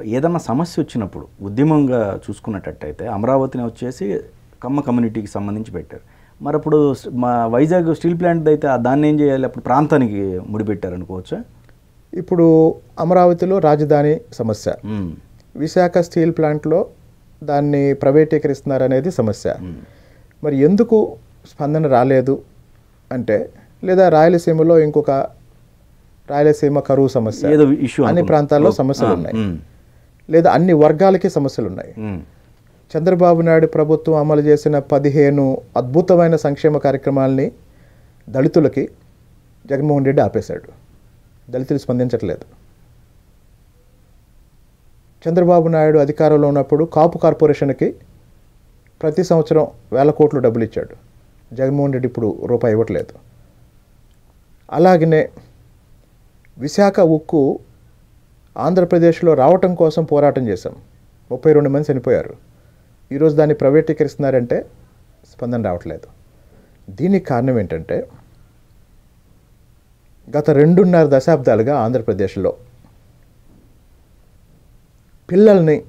ఏదన్నా సమస్య వచ్చినప్పుడు ఉద్యమంగా చూసుకున్నట్టయితే అమరావతిని వచ్చేసి కమ్మ కమ్యూనిటీకి సంబంధించి పెట్టారు. మరి అప్పుడు మా వైజాగ్ స్టీల్ ప్లాంట్ అయితే దాన్ని ఏం చేయాలి? అప్పుడు ప్రాంతానికి ముడిపెట్టారు అనుకోవచ్చా? ఇప్పుడు అమరావతిలో రాజధాని సమస్య, విశాఖ స్టీల్ ప్లాంట్లో దాన్ని ప్రైవేటీకరిస్తున్నారనేది సమస్య. మరి ఎందుకు స్పందన రాలేదు అంటే, లేదా రాయలసీమలో ఇంకొక రాయలసీమ కరువు సమస్య, అన్ని ప్రాంతాల్లో సమస్యలు ఉన్నాయి, లేదా అన్ని వర్గాలకి సమస్యలు ఉన్నాయి. చంద్రబాబు నాయుడు ప్రభుత్వం అమలు చేసిన 15 అద్భుతమైన సంక్షేమ కార్యక్రమాలని దళితులకి జగన్మోహన్ రెడ్డి ఆపేశాడు. దళితులు స్పందించట్లేదు. చంద్రబాబు నాయుడు అధికారంలో ఉన్నప్పుడు కాపు కార్పొరేషన్కి ప్రతి సంవత్సరం వేల కోట్లు డబ్బులు ఇచ్చాడు. జగన్మోహన్ రెడ్డి ఇప్పుడు రూపాయి ఇవ్వట్లేదు. అలాగనే విశాఖ ఉక్కు ఆంధ్రప్రదేశ్లో రావటం కోసం పోరాటం చేశాం. 32 మంది చనిపోయారు. ఈరోజు దాన్ని ప్రైవేటీకరిస్తున్నారంటే స్పందన రావట్లేదు. దీనికి కారణం ఏంటంటే, గత 2.5 దశాబ్దాలుగా ఆంధ్రప్రదేశ్లో పిల్లల్ని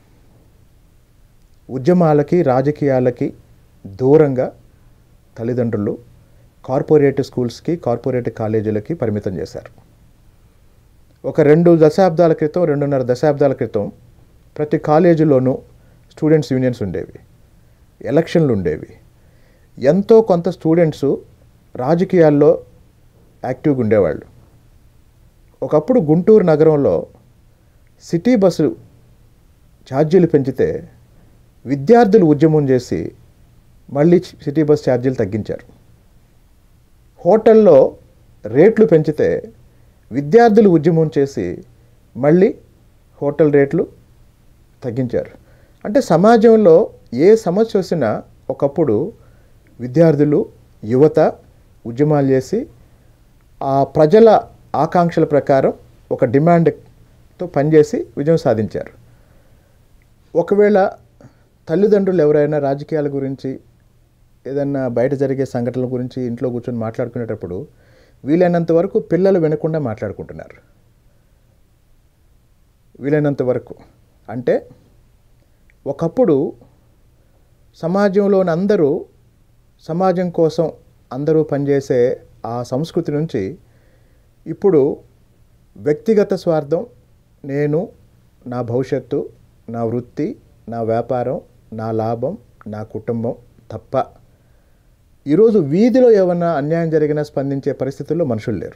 ఉద్యమాలకి రాజకీయాలకి దూరంగా తల్లిదండ్రులు కార్పొరేట్ స్కూల్స్కి, కార్పొరేట్ కాలేజీలకి పరిమితం చేశారు. ఒక 2 దశాబ్దాల క్రితం, 2.5 దశాబ్దాల క్రితం ప్రతి కాలేజీలోనూ స్టూడెంట్స్ యూనియన్స్ ఉండేవి, ఎలక్షన్లు ఉండేవి. ఎంతో కొంత స్టూడెంట్సు రాజకీయాల్లో యాక్టివ్గా ఉండేవాళ్ళు. ఒకప్పుడు గుంటూరు నగరంలో సిటీ బస్సు ఛార్జీలు పెంచితే విద్యార్థులు ఉద్యమం చేసి మళ్ళీ సిటీ బస్ ఛార్జీలు తగ్గించారు. హోటల్లో రేట్లు పెంచితే విద్యార్థులు ఉద్యమం చేసి మళ్ళీ హోటల్ రేట్లు తగ్గించారు. అంటే సమాజంలో ఏ సమస్య వచ్చినా ఒకప్పుడు విద్యార్థులు, యువత ఉద్యమాలు చేసి ఆ ప్రజల ఆకాంక్షల ప్రకారం ఒక డిమాండ్తో పనిచేసి విజయం సాధించారు. ఒకవేళ తల్లిదండ్రులు ఎవరైనా రాజకీయాల గురించి, ఏదన్నా బయట జరిగే సంఘటనల గురించి ఇంట్లో కూర్చొని మాట్లాడుకునేటప్పుడు వీలైనంత వరకు పిల్లలు వినకుండా మాట్లాడుకుంటున్నారు. వీలైనంత వరకు అంటే, ఒకప్పుడు సమాజంలోని అందరూ సమాజం కోసం అందరూ పనిచేసే ఆ సంస్కృతి నుంచి ఇప్పుడు వ్యక్తిగత స్వార్థం, నేను, నా భవిష్యత్తు, నా వృత్తి, నా వ్యాపారం, నా లాభం, నా కుటుంబం తప్ప ఈరోజు వీధిలో ఏమన్నా అన్యాయం జరిగినా స్పందించే పరిస్థితుల్లో మనుషులు లేరు.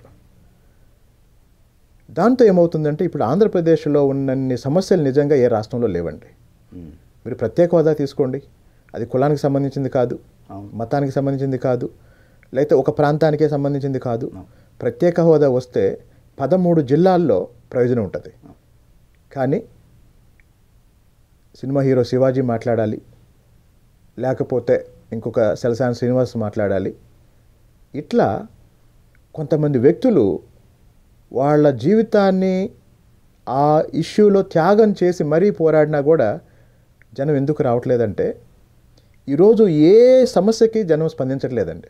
దాంతో ఏమవుతుందంటే, ఇప్పుడు ఆంధ్రప్రదేశ్లో ఉన్నన్ని సమస్యలు నిజంగా ఏ రాష్ట్రంలో లేవండి. మీరు ప్రత్యేక హోదా తీసుకోండి, అది కులానికి సంబంధించింది కాదు, మతానికి సంబంధించింది కాదు, లేకపోతే ఒక ప్రాంతానికే సంబంధించింది కాదు. ప్రత్యేక హోదా వస్తే 13 జిల్లాల్లో ప్రయోజనం ఉంటుంది. కానీ సినిమా హీరో శివాజీ మాట్లాడాలి, లేకపోతే ఇంకొక సెలసాని శ్రీనివాస్ మాట్లాడాలి. ఇట్లా కొంతమంది వ్యక్తులు వాళ్ళ జీవితాన్ని ఆ ఇష్యూలో త్యాగం చేసి మరీ పోరాడినా కూడా జనం ఎందుకు రావట్లేదంటే, ఈరోజు ఏ సమస్యకి జనం స్పందించట్లేదండి.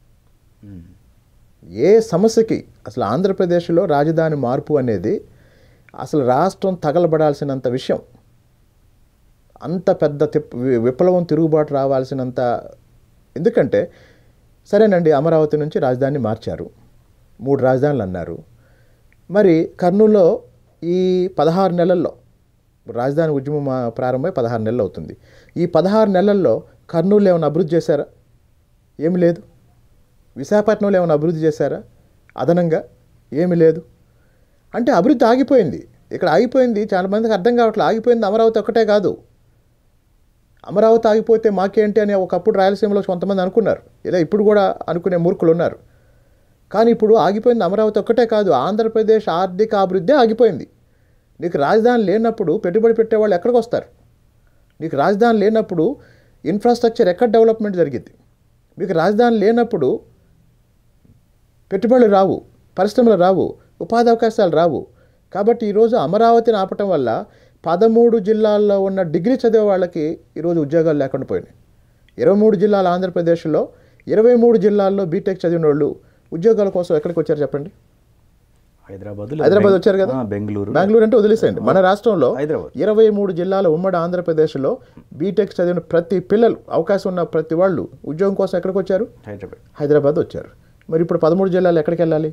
ఏ సమస్యకి అసలు ఆంధ్రప్రదేశ్లో రాజధాని మార్పు అనేది అసలు రాష్ట్రం తగలబడాల్సినంత విషయం, అంత పెద్ద విప్లవం, తిరుగుబాటు రావాల్సినంత. ఎందుకంటే సరేనండి, అమరావతి నుంచి రాజధాని మార్చారు, 3 రాజధానులు అన్నారు. మరి కర్నూలులో ఈ 16 నెలల్లో రాజధాని ఉద్యమం ప్రారంభమై 16 నెలలు అవుతుంది. ఈ 16 నెలల్లో కర్నూలులో ఏమైనా అభివృద్ధి చేశారా? ఏమి లేదు. విశాఖపట్నంలో ఏమైనా అభివృద్ధి చేశారా? అదనంగా ఏమి లేదు. అంటే అభివృద్ధి ఆగిపోయింది. ఇక్కడ ఆగిపోయింది. చాలామందికి అర్థం కావట్లేదు. ఆగిపోయింది అమరావతి ఒక్కటే కాదు. అమరావతి ఆగిపోతే మాకేంటి అని ఒకప్పుడు రాయలసీమలో కొంతమంది అనుకున్నారు, ఇలా ఇప్పుడు కూడా అనుకునే మూర్ఖులు ఉన్నారు. కానీ ఇప్పుడు ఆగిపోయింది అమరావతి ఒక్కటే కాదు, ఆంధ్రప్రదేశ్ ఆర్థిక అభివృద్ధి ఆగిపోయింది. నీకు రాజధాని లేనప్పుడు పెట్టుబడి పెట్టేవాళ్ళు ఎక్కడికి వస్తారు? నీకు రాజధాని లేనప్పుడు ఇన్ఫ్రాస్ట్రక్చర్ ఎక్కడ డెవలప్మెంట్ జరిగింది? మీకు రాజధాని లేనప్పుడు పెట్టుబడులు రావు, పరిశ్రమలు రావు, ఉపాధి అవకాశాలు రావు. కాబట్టి ఈరోజు అమరావతిని ఆపటం వల్ల 13 జిల్లాల్లో ఉన్న డిగ్రీ చదివే వాళ్ళకి ఈరోజు ఉద్యోగాలు లేకుండా పోయినాయి. 23 జిల్లాల ఆంధ్రప్రదేశ్లో 23 జిల్లాల్లో బీటెక్ చదివిన వాళ్ళు ఉద్యోగాల కోసం ఎక్కడికి వచ్చారు చెప్పండి? హైదరాబాద్ వచ్చారు కదా, బెంగళూరు అంటే వదిలేసేయండి. మన రాష్ట్రంలో 23 జిల్లాల ఉమ్మడి ఆంధ్రప్రదేశ్లో బీటెక్ చదివిన ప్రతి పిల్లలు, అవకాశం ఉన్న ప్రతి వాళ్ళు ఉద్యోగం కోసం ఎక్కడికి వచ్చారు? హైదరాబాద్ వచ్చారు. మరి ఇప్పుడు 13 జిల్లాలు ఎక్కడికి వెళ్ళాలి?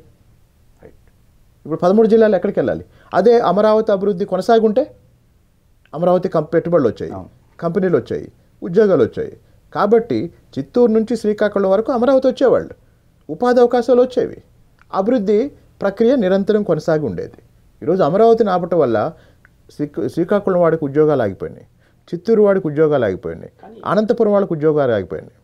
అదే అమరావతి అభివృద్ధి కొనసాగుంటే అమరావతి పెట్టుబడులు వచ్చాయి, కంపెనీలు వచ్చాయి, ఉద్యోగాలు వచ్చాయి. కాబట్టి చిత్తూరు నుంచి శ్రీకాకుళం వరకు అమరావతి వచ్చేవాళ్ళు, ఉపాధి అవకాశాలు వచ్చేవి, అభివృద్ధి ప్రక్రియ నిరంతరం కొనసాగి ఉండేది. ఈరోజు అమరావతిని ఆపటం వల్ల శ్రీకాకుళం వాడికి ఉద్యోగాలు ఆగిపోయినాయి, చిత్తూరు వాడికి ఉద్యోగాలు ఆగిపోయినాయి, అనంతపురం వాళ్ళకి ఉద్యోగాలు ఆగిపోయినాయి.